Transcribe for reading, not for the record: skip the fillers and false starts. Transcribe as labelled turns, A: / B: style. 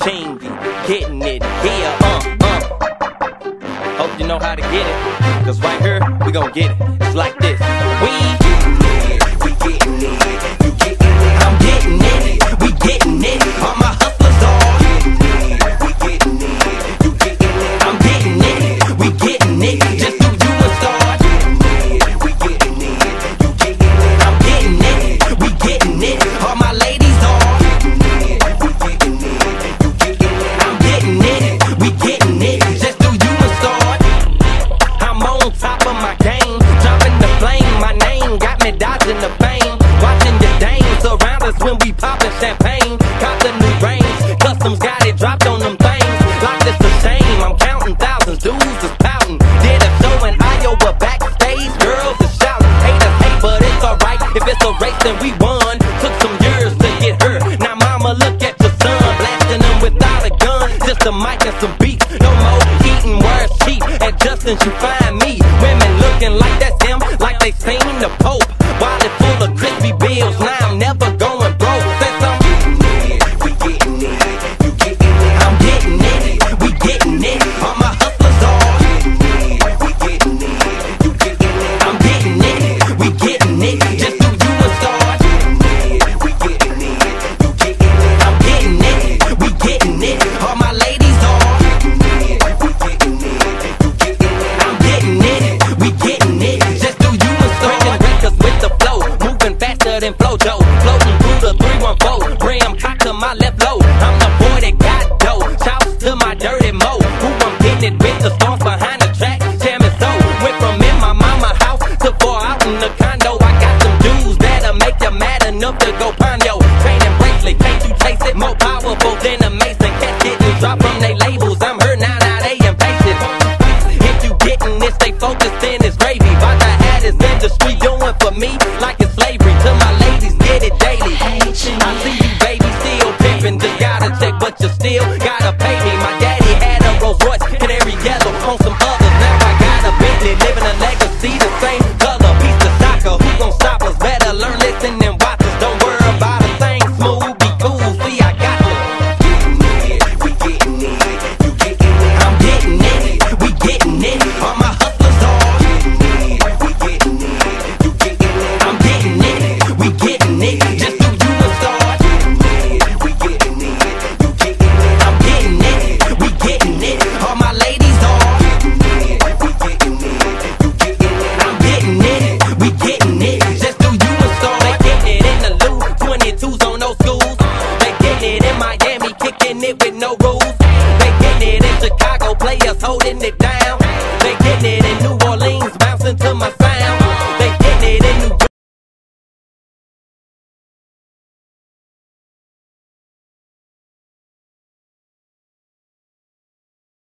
A: team be getting it here, Hope you know how to get it, cause right here, we gon' get it. It's like this. We getting it, we getting it, you getting it, I'm getting it, we getting it, all my hustlers are getting it, we getting it, you getting it, I'm getting it, we getting it, just do you a start. Getting it, we getting it, you getting it, I'm getting it, we getting it, all my ladies are getting it, we getting it, you getting it, I'm getting it, we getting it, just do you a start. I'm on top of my game, dropping the flame, my name got me dodging the fame, watching the dames surround us when we poppin' champagne, cop the new range, customs got it dropped on them things, like it's a shame, I'm counting thousands, dudes is pouting, did a show in Iowa backstage, girls is shouting, haters hate but it's alright, if it's a race then we won, took some years to get her, now mama look at your son, blasting them without a gun, just a mic and some beats, no more eating words cheap, and just since you find me, women looking like that's him, like they seen the Pope, wallet full of crispy bills, now I'm never going broke, since I'm getting it, we getting it, you getting it, I'm getting it, we getting it, all my hustlers are getting it, we getting it, you getting it, I'm getting it, we getting it, just do you a start. Getting it, we getting it, you getting it, I'm getting it, we getting it, all my ladies are getting it, we getting it, you getting it, I'm getting it, we getting it, just do you a start. Breaking records with the flow, moving faster than Flojo, floating through the 314, Graham cock to my left low, I'm the boy that got dough, shouts to my dirty mo, who I'm getting it with the songs behind the track, tell me so, went from in my mama house to far out in the condo, I got some dudes that'll make you mad enough to go Ponyo, chain and bracelet, can't you chase it, more powerful than a mason, catch it and drop from they labels, I'm her now they impatient, if you getting this, stay focused then it's gravy, about to have this industry doing for me, like it's slavery, till my ladies get it daily, I see you baby still pimping, just gotta check but you still gotta pay me, my daddy had a Rolls Royce, canary yellow, on some others, now I got a Bentley, living a legacy, the same color, piece of soccer, who gon' stop us, better learn, listen and watch us, don't worry about a thing, smooth, be cool, see I got you. Getting it, we getting it, you getting it, I'm getting it, we getting it, all my hustlers are getting it, we getting it, you getting it, I'm getting it, we getting it, just do you a start. Getting it, we getting it, you getting it, I'm getting it, we getting it, all my ladies are getting it, we getting it, you getting it, I'm getting it, we getting it, just do you a start. They getting it in the loop, 22s on no schools, they getting it in Miami, kicking it with no rules, they getting it in Chicago, players holding it down, they getting it in New Orleans.